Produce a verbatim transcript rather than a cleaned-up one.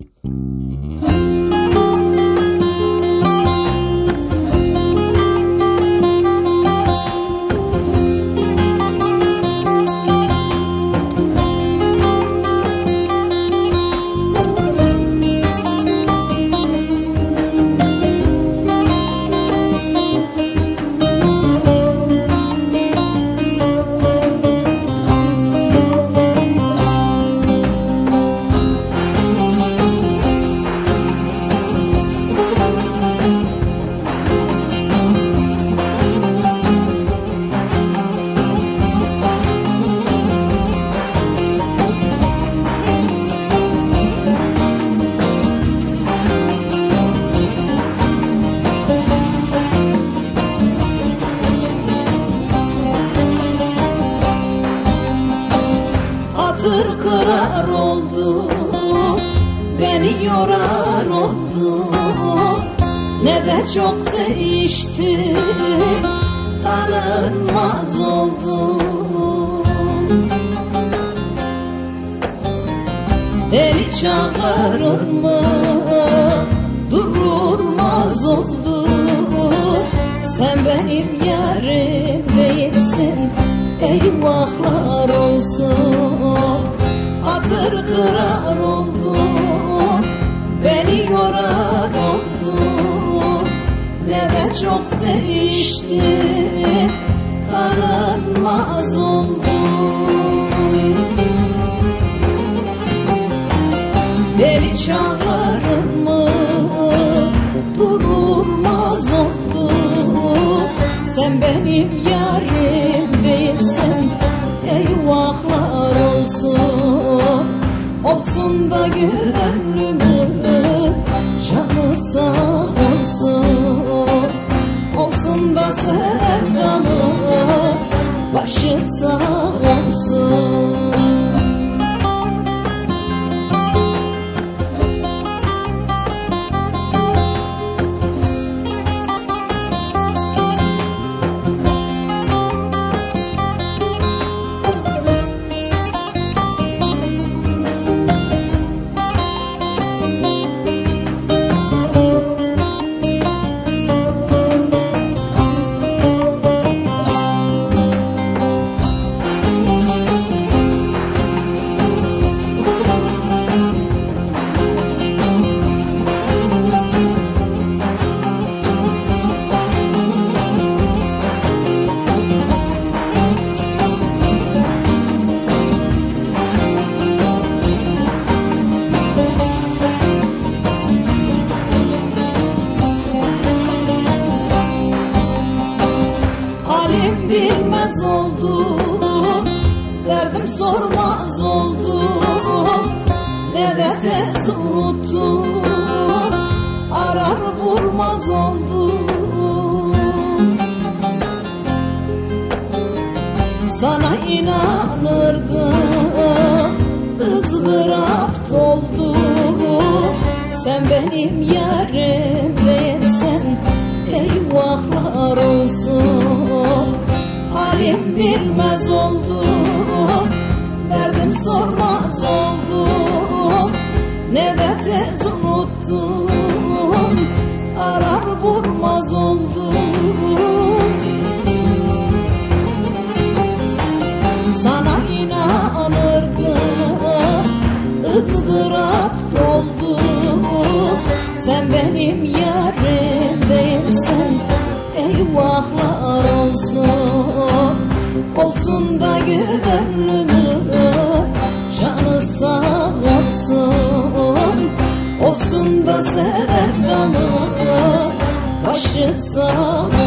Hatır kırar oldu, beni yorar oldu. Ne de çok değişti, tanınmaz oldu. Beni çağırır mı, durulmaz oldu. Sen benim yarim değilsin, eyvahlar olsun. Hatır kırar oldu, beni yorar oldu. Ne de çok değişti, tanınmaz oldu. Beni çağırır mı, durulmaz oldu. Sen benim yarim değilsin, eyvahlar olsun. Olsun da gönlümün canı sağ olsun. Olsun da sevdamın başı sağ olsun. Halim bilmez oldu, derdim sormaz oldu. Ne de tez unuttum, arar bulmaz oldu. Sana inanırdım, ızdırap doldu. Sen benim yarim değilsin, eyvahlar olsun. Halim bilmez oldu, derdim sormaz oldu. Ne de tez unuttum, arar bulmaz oldu. Sana inanırdım, ızdırap doldu. Sen benim yarim değilsin, eyvahlar olsun. Olsun da gönlümün canı sağ olsun. Olsun da sevdamın başı sağ olsun.